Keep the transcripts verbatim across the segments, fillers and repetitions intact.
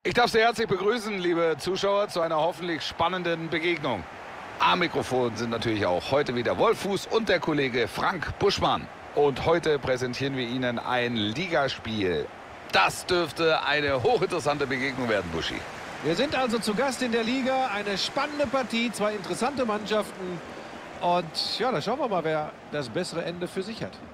Ich darf Sie herzlich begrüßen, liebe Zuschauer, zu einer hoffentlich spannenden Begegnung. Am Mikrofon sind natürlich auch heute wieder Wolfuß und der Kollege Frank Buschmann. Und heute präsentieren wir Ihnen ein Ligaspiel. Das dürfte eine hochinteressante Begegnung werden, Buschi. Wir sind also zu Gast in der Liga. Eine spannende Partie, zwei interessante Mannschaften. Und ja, da schauen wir mal, wer das bessere Ende für sich hat.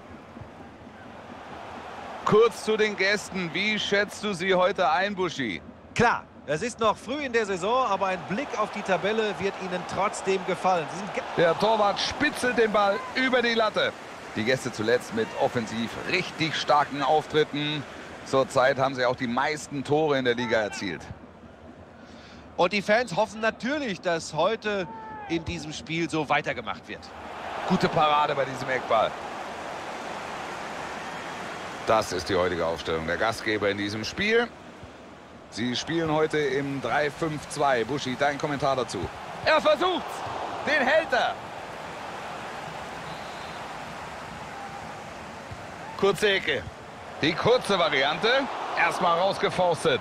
Kurz zu den Gästen. Wie schätzt du sie heute ein, Buschi? Klar, es ist noch früh in der Saison, aber ein Blick auf die Tabelle wird Ihnen trotzdem gefallen. Sie sind Der Torwart spitzelt den Ball über die Latte. Die Gäste zuletzt mit offensiv richtig starken Auftritten. Zurzeit haben sie auch die meisten Tore in der Liga erzielt. Und die Fans hoffen natürlich, dass heute in diesem Spiel so weitergemacht wird. Gute Parade bei diesem Eckball. Das ist die heutige Aufstellung der Gastgeber in diesem Spiel. Sie spielen heute im drei fünf zwei. Buschi, dein Kommentar dazu. Er versucht's. Den hält er. Kurze Ecke. Die kurze Variante. Erstmal rausgeforstet.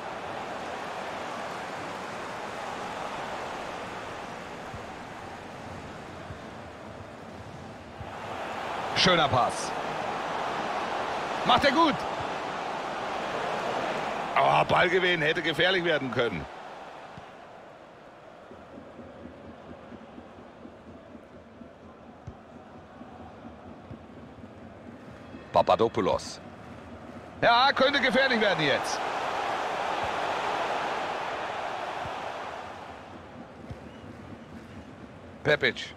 Schöner Pass. Macht er gut. Oh, Ballgewinn hätte gefährlich werden können. Papadopoulos. Ja, könnte gefährlich werden jetzt. Pepic.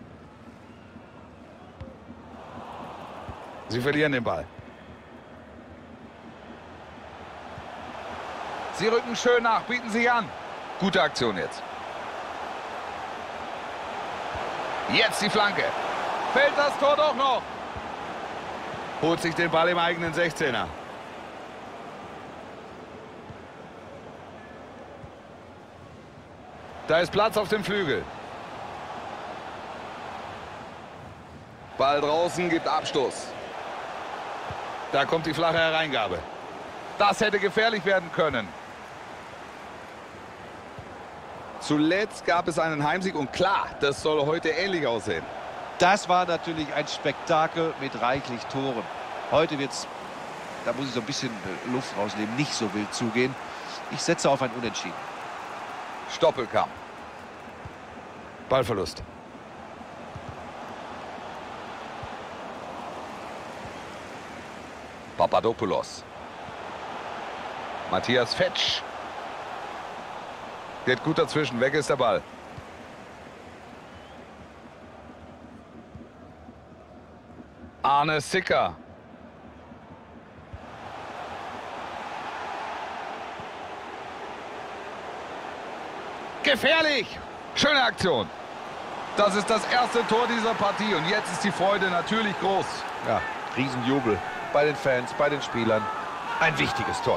Sie verlieren den Ball. Sie rücken schön nach, bieten sich an. Gute Aktion jetzt. Jetzt die Flanke. Fällt das Tor doch noch. Holt sich den Ball im eigenen sechzehner. Da ist Platz auf dem Flügel. Ball draußen, gibt Abstoß. Da kommt die flache Hereingabe. Das hätte gefährlich werden können. Zuletzt gab es einen Heimsieg und klar, das soll heute ähnlich aussehen. Das war natürlich ein Spektakel mit reichlich Toren. Heute wird es, da muss ich so ein bisschen Luft rausnehmen, nicht so wild zugehen. Ich setze auf ein Unentschieden. Stoppelkamp. Ballverlust. Papadopoulos. Matthias Fetsch. Geht gut dazwischen. Weg ist der Ball. Arne Sicker. Gefährlich. Schöne Aktion. Das ist das erste Tor dieser Partie. Und jetzt ist die Freude natürlich groß. Ja, Riesenjubel bei den Fans, bei den Spielern. Ein wichtiges Tor.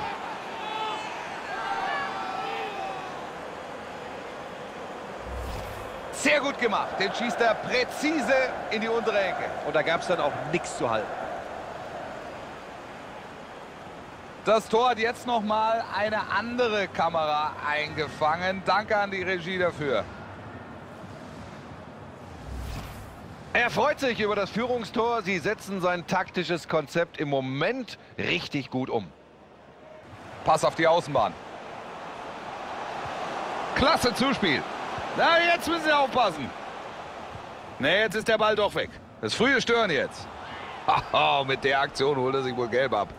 Sehr gut gemacht. Den schießt er präzise in die untere Ecke. Und da gab es dann auch nichts zu halten. Das Tor hat jetzt noch mal eine andere Kamera eingefangen. Danke an die Regie dafür. Er freut sich über das Führungstor. Sie setzen sein taktisches Konzept im Moment richtig gut um. Pass auf die Außenbahn. Klasse Zuspiel. Na, jetzt müssen Sie aufpassen. Ne, jetzt ist der Ball doch weg. Das frühe Stören jetzt. Haha, mit der Aktion holt er sich wohl gelb ab.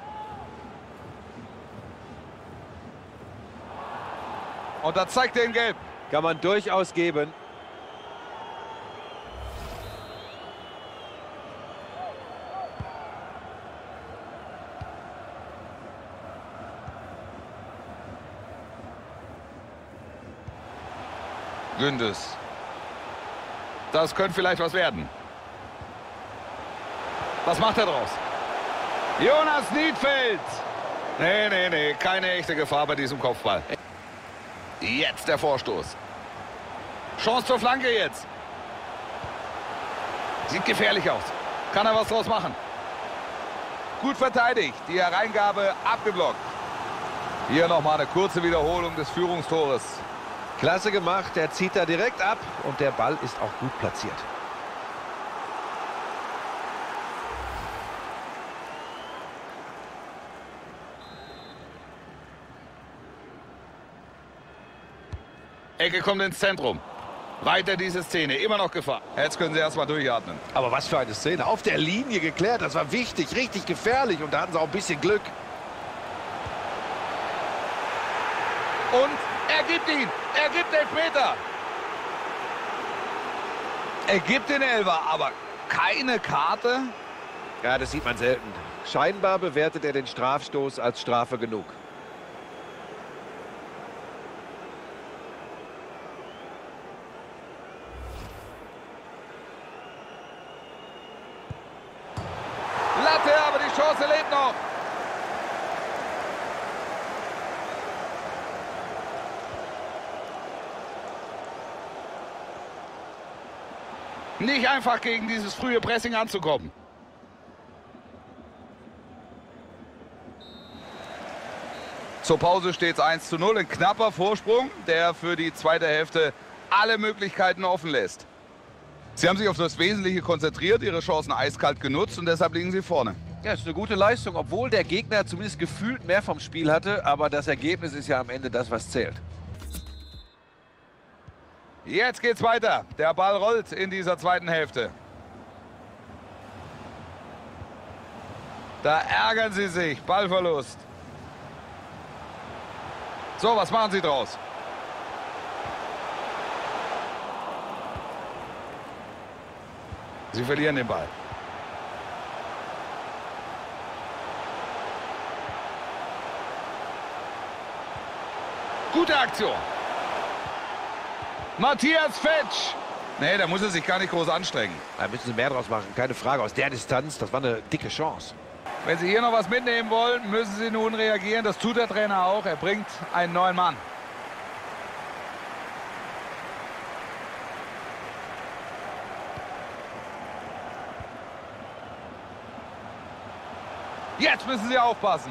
Und da zeigt er ihn gelb. Kann man durchaus geben. Gündes. Das könnte vielleicht was werden. Was macht er draus? Jonas Niedfeld. Nee, nee, nee. Keine echte Gefahr bei diesem Kopfball. Jetzt der Vorstoß. Chance zur Flanke jetzt. Sieht gefährlich aus. Kann er was draus machen? Gut verteidigt. Die Hereingabe abgeblockt. Hier nochmal eine kurze Wiederholung des Führungstores. Klasse gemacht, er zieht da direkt ab und der Ball ist auch gut platziert. Ecke kommt ins Zentrum. Weiter diese Szene, immer noch Gefahr. Jetzt können sie erstmal durchatmen. Aber was für eine Szene. Auf der Linie geklärt, das war wichtig, richtig gefährlich und da hatten sie auch ein bisschen Glück. Und er gibt ihn, er gibt Elfmeter. Er gibt den Elfer, aber keine Karte. Ja, das sieht man selten. Scheinbar bewertet er den Strafstoß als Strafe genug. Latte, aber die Chance lebt noch. Nicht einfach gegen dieses frühe Pressing anzukommen. Zur Pause steht es eins zu null, ein knapper Vorsprung, der für die zweite Hälfte alle Möglichkeiten offen lässt. Sie haben sich auf das Wesentliche konzentriert, ihre Chancen eiskalt genutzt und deshalb liegen sie vorne. Ja, ist eine gute Leistung, obwohl der Gegner zumindest gefühlt mehr vom Spiel hatte, aber das Ergebnis ist ja am Ende das, was zählt. Jetzt geht's weiter. Der Ball rollt in dieser zweiten Hälfte. Da ärgern sie sich. Ballverlust. So, was machen sie draus? Sie verlieren den Ball. Gute Aktion. Matthias Fetsch. Nee, da muss er sich gar nicht groß anstrengen. Da müssen sie mehr draus machen, keine Frage. Aus der Distanz, das war eine dicke Chance. Wenn Sie hier noch was mitnehmen wollen, müssen Sie nun reagieren. Das tut der Trainer auch. Er bringt einen neuen Mann. Jetzt müssen Sie aufpassen.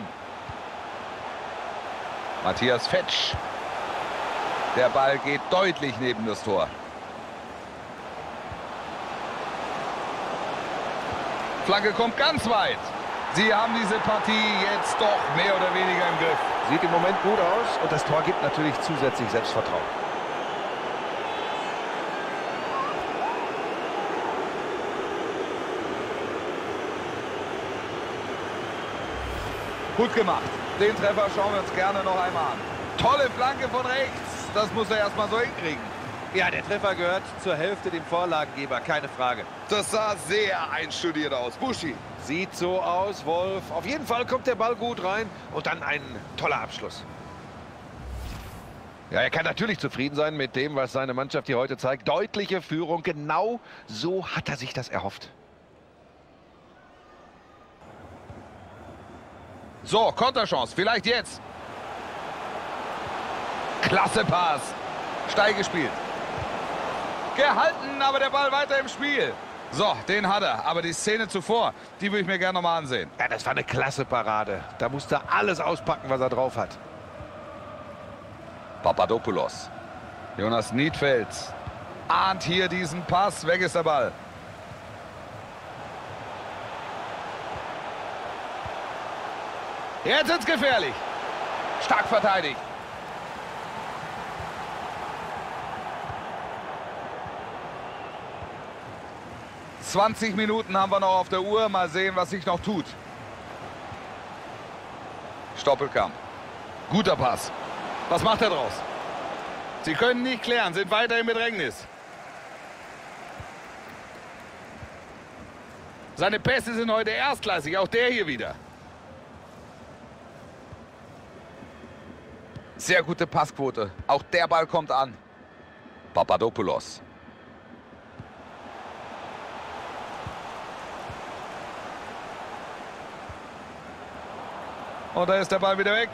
Matthias Fetsch. Der Ball geht deutlich neben das Tor. Flanke kommt ganz weit. Sie haben diese Partie jetzt doch mehr oder weniger im Griff. Sieht im Moment gut aus und das Tor gibt natürlich zusätzlich Selbstvertrauen. Gut gemacht. Den Treffer schauen wir uns gerne noch einmal an. Tolle Flanke von rechts. Das muss er erstmal so hinkriegen. Ja, der Treffer gehört zur Hälfte dem Vorlagengeber, keine Frage. Das sah sehr einstudiert aus. Buschi. Sieht so aus, Wolf. Auf jeden Fall kommt der Ball gut rein und dann ein toller Abschluss. Ja, er kann natürlich zufrieden sein mit dem, was seine Mannschaft hier heute zeigt. Deutliche Führung, genau so hat er sich das erhofft. So, Konterchance, vielleicht jetzt. Klasse Pass. Steil gespielt. Gehalten, aber der Ball weiter im Spiel. So, den hat er. Aber die Szene zuvor, die würde ich mir gerne nochmal ansehen. Ja, das war eine klasse Parade. Da musste er alles auspacken, was er drauf hat. Papadopoulos. Jonas Niedfeldt ahnt hier diesen Pass. Weg ist der Ball. Jetzt ist es gefährlich. Stark verteidigt. zwanzig Minuten haben wir noch auf der Uhr. Mal sehen, was sich noch tut. Stoppelkamp. Guter Pass. Was macht er draus? Sie können nicht klären, sind weiter im Bedrängnis. Seine Pässe sind heute erstklassig, auch der hier wieder. Sehr gute Passquote. Auch der Ball kommt an. Papadopoulos. Und da ist der Ball wieder weg.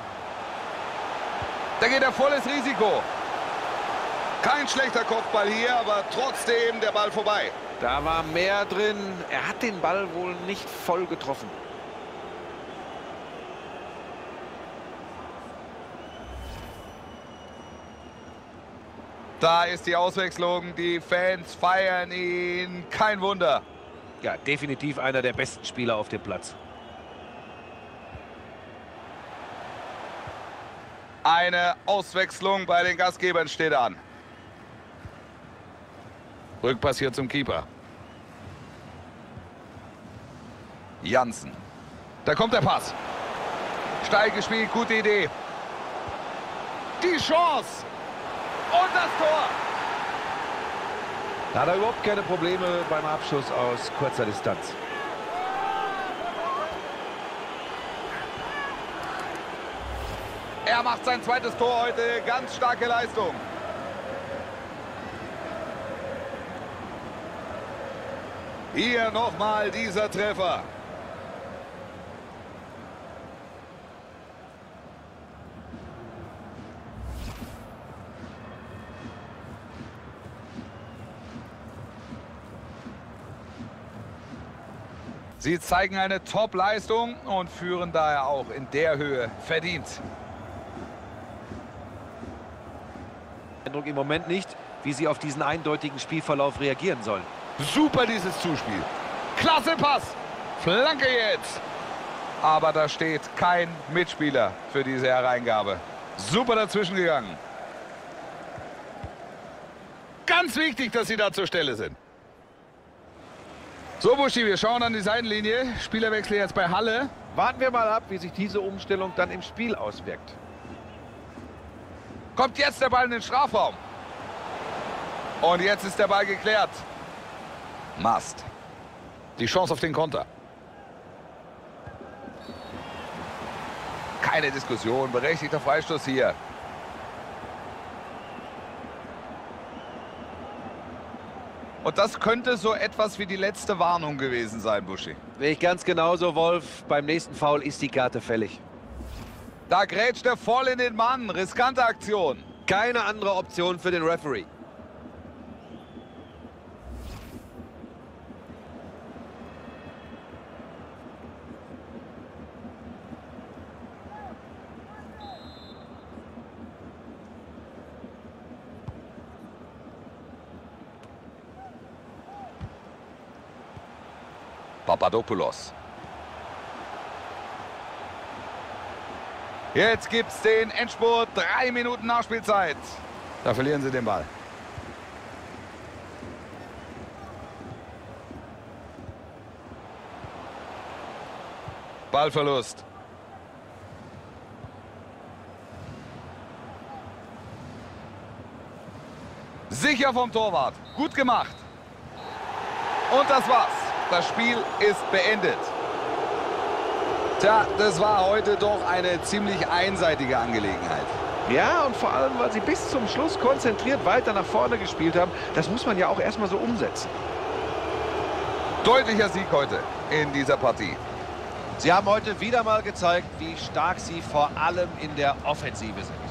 Da geht er volles Risiko. Kein schlechter Kopfball hier, aber trotzdem der Ball vorbei. Da war mehr drin. Er hat den Ball wohl nicht voll getroffen. Da ist die Auswechslung. Die Fans feiern ihn. Kein Wunder. Ja, definitiv einer der besten Spieler auf dem Platz. Eine Auswechslung bei den Gastgebern steht an. Rückpass hier zum Keeper. Jansen. Da kommt der Pass. Steil gespielt, gute Idee. Die Chance. Und das Tor. Da hat er überhaupt keine Probleme beim Abschuss aus kurzer Distanz. Er macht sein zweites Tor heute. Ganz starke Leistung. Hier nochmal dieser Treffer. Sie zeigen eine Top-Leistung und führen daher auch in der Höhe verdient. Eindruck im Moment nicht, wie sie auf diesen eindeutigen Spielverlauf reagieren sollen. Super dieses Zuspiel. Klasse Pass. Flanke jetzt. Aber da steht kein Mitspieler für diese Hereingabe. Super dazwischen gegangen. Ganz wichtig, dass sie da zur Stelle sind. So, Buschi, wir schauen an die Seitenlinie. Spielerwechsel jetzt bei Halle. Warten wir mal ab, wie sich diese Umstellung dann im Spiel auswirkt. Kommt jetzt der Ball in den Strafraum. Und jetzt ist der Ball geklärt. Mast. Die Chance auf den Konter. Keine Diskussion. Berechtigter Freistoß hier. Und das könnte so etwas wie die letzte Warnung gewesen sein, Buschi. Sehe ich ganz genauso, Wolf. Beim nächsten Foul ist die Karte fällig. Da grätscht er voll in den Mann. Riskante Aktion. Keine andere Option für den Referee. Papadopoulos. Jetzt gibt's den Endspurt. Drei Minuten Nachspielzeit. Da verlieren sie den Ball. Ballverlust. Sicher vom Torwart. Gut gemacht. Und das war's. Das Spiel ist beendet. Tja, das war heute doch eine ziemlich einseitige Angelegenheit. Ja, und vor allem, weil sie bis zum Schluss konzentriert weiter nach vorne gespielt haben. Das muss man ja auch erstmal so umsetzen. Deutlicher Sieg heute in dieser Partie. Sie haben heute wieder mal gezeigt, wie stark sie vor allem in der Offensive sind.